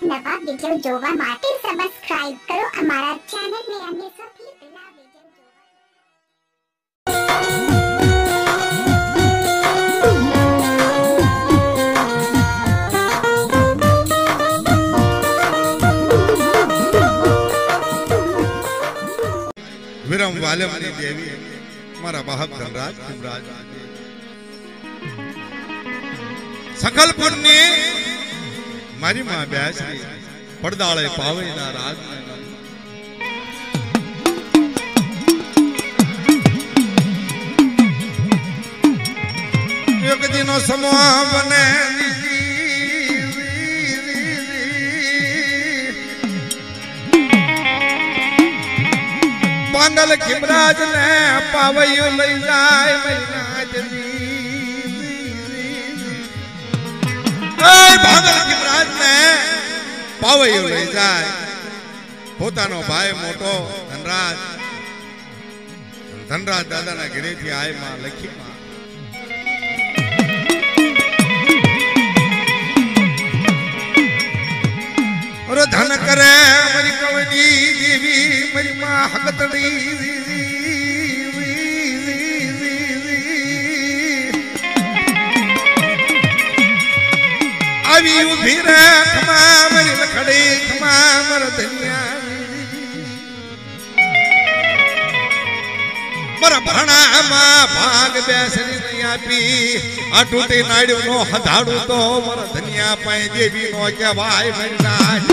નવા વિડિયો જોવા માટે સબસ્ક્રાઇબ કરો અમારા ચેનલને અને સૌથી પહેલા વિડિયો विरम वालमनी देवी मारा बाहब धनराज हिमराज सकल पुण्य मारी मां ब्यासरी પડદાળે પાવેના રાજ એક દિનો સમૂહ બને પાંગલ ખિમરાજ ને પાવયું લઈ જાય પાંગલ ખિમરાજ ને પાવયું લઈ જાય પોતાનો ભાઈ મોટો ધનરાજ ધનરાજ દાદાના ઘરેથી આય માં લખી માં और धन करे मरी कवनी देवी मरी मां हकतड़ी આવી ઉભી રે ખમા મરી લખડી ખમા મર ધનિયા મરા ભરણામાં ભાગ બેસરી નહીં આપી આ તૂટી નાડ્યું નો હધાડું તો મર ધનિયા પાય દેવી નો કહેવાય મરી રાજ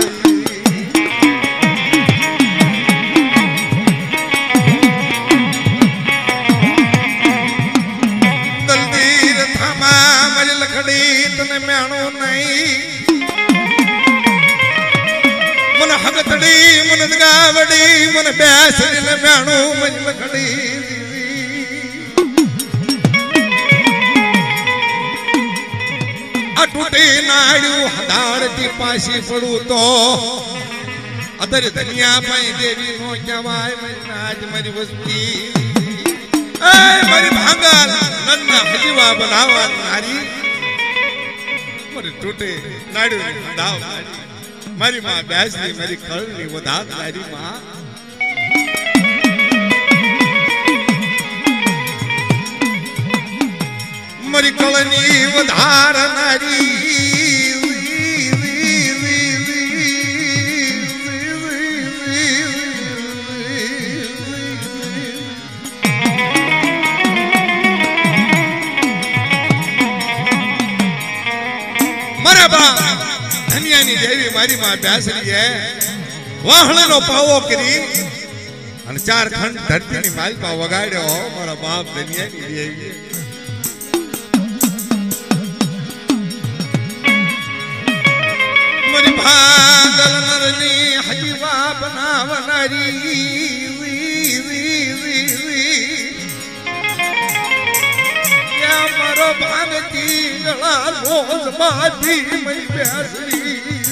દલદીર થામા મરી લખડી તને મેણો નહીં मन हगतड़ी मन गावड़ी मन बैसरी ने मेणू मन लखड़ी अटूटी नाड़ू हदाड़ती पासी पड़ू तो अदर धनिया पाई देवी नो जवाय मरी नाज मरी वस्ती ए मरी भांगल नन्ना हजीवा बनावा नारी मरी टूटे नाड़ू हदाव मारी मां ब्यासरी मेरी खळनी वधार मारी मां मरी खळनी वधार नारी मरा बा धनियानी देवी मारी मां ब्यासरी है वाहणनो पावो करी અને ચાર ખંડ ધરતીની માલપા વગાડ્યો મારા બાપ ધનિયાની દેવી મરી ભાગલ નરની હજીવા બનાવનારી યા મારો ભાગતી ગળા રોજ માથી મરી ब्यासरी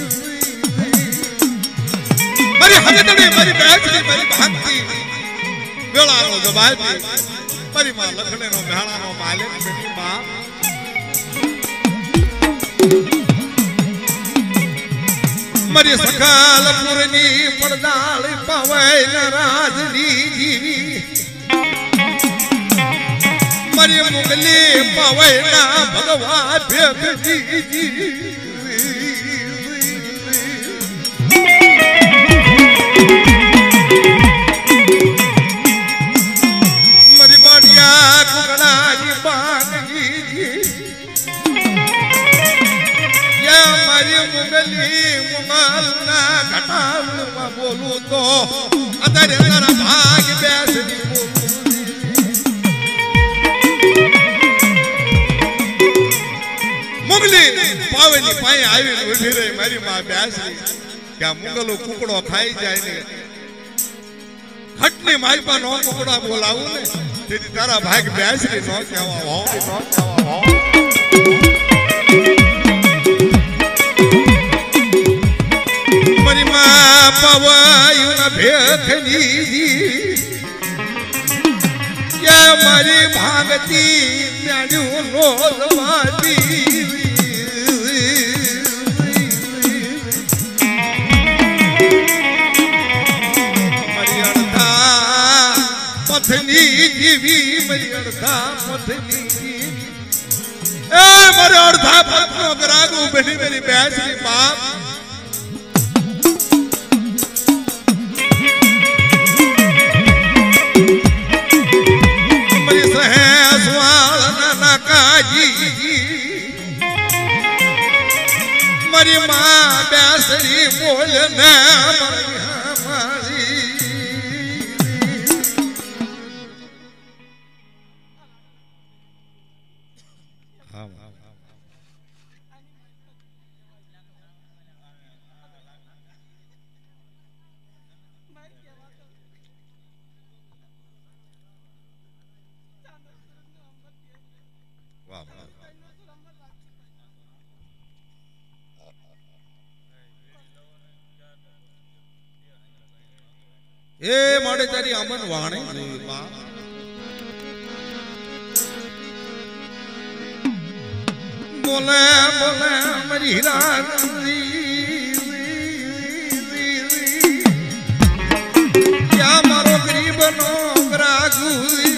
मरी हगतड़ी मरी ब्यासरी मरी भागती वेला नो जबाती मरी मां लखणे नो मेहणा नो मालिक बेटी मां मरी सकालपुरनी પડદાળી પાવય રાજની જીવી मरी मुगली पावैना भगवान भेगजी मरी बढ़िया कुकड़ा बांगी या मरी मुगली मुगल ना घटाव बोलू तो अदर अंदर भाग बैसरी मुगली पावेली पाए आवी उठी रही मारी मां ब्यासरी क्या मुगलो कुकड़ो खाई जाए ने हटनी मालपा नो कुकड़ा बोलाऊ ने तेरी तारा भाग ब्यासरी नो केवा हो मारी मां पावायु न भेखनी या मारी भागती न्याडू नो वाती जीवी मेरी अर्धा पत्नी ए मेरे अर्धा पत्नो करागू बेटी मेरी बैसरी बाप मेरी सहे सवाल नाना काजी मेरी माँ बैसरी बोलना हमारी ए माड़े तारी अमन वाणे बोले बोले मेरी रानी क्या मारो गरीब नो ग्रागू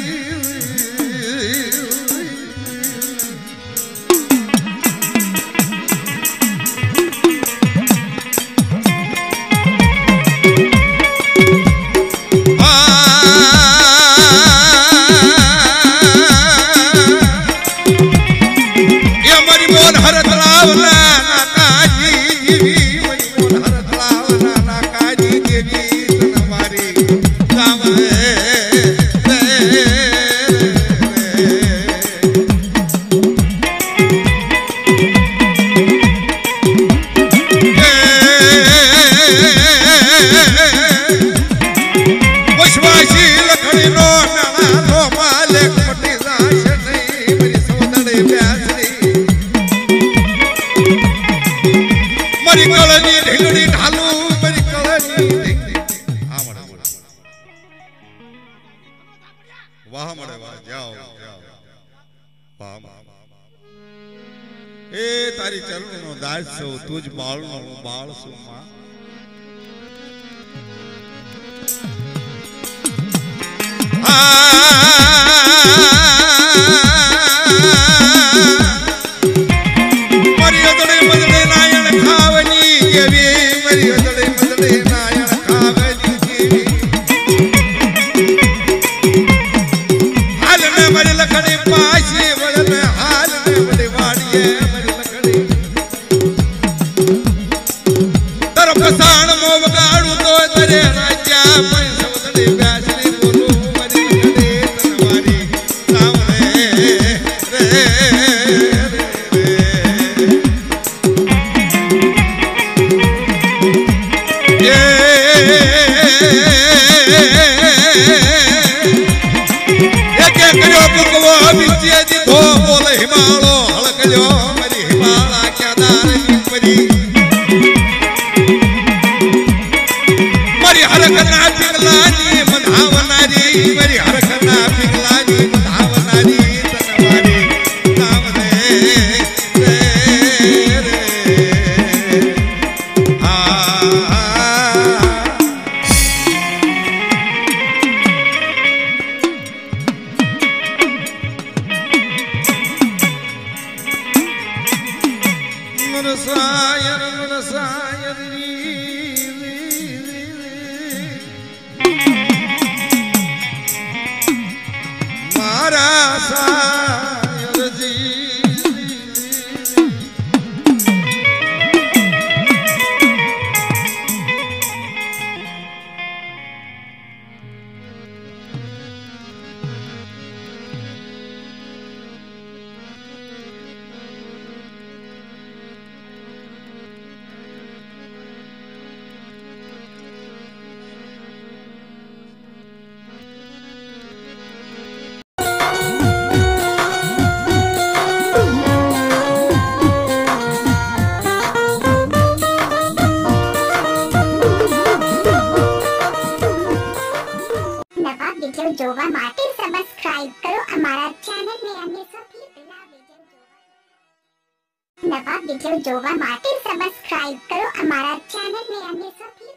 वाह मरे वाह जाओ वाह ए तारी चरण नो दास छो तुज बाळ नो बाळ सु मां मरियदड़े मदड़े नायण खावनी केवी मरियदड़े मदड़े नायण खावनी केवी हाल में मरे लखड़े पासी वड़न हाल में बड़े वाड़िए मरे लखड़े तरफ साण मोव गाड़ू तो तरे राजा पैसा वदड़े ब्यासरी बोलो मरे लखड़े तनवारी सावने रे हिमालो हलकजो मरी हिमाला क्या दारनी परी मरी हरकना पिघलानी मधावनारी मरी हरकना पिघलानी मधावनारी तनवारी सावने रे मारा सायर जी जोवा मार्टिन सब्सक्राइब करो हमारा चैनल में अन्य सभी नवाब विजय जोवा मार्टिन सब्सक्राइब करो हमारा चैनल में अन्य सभी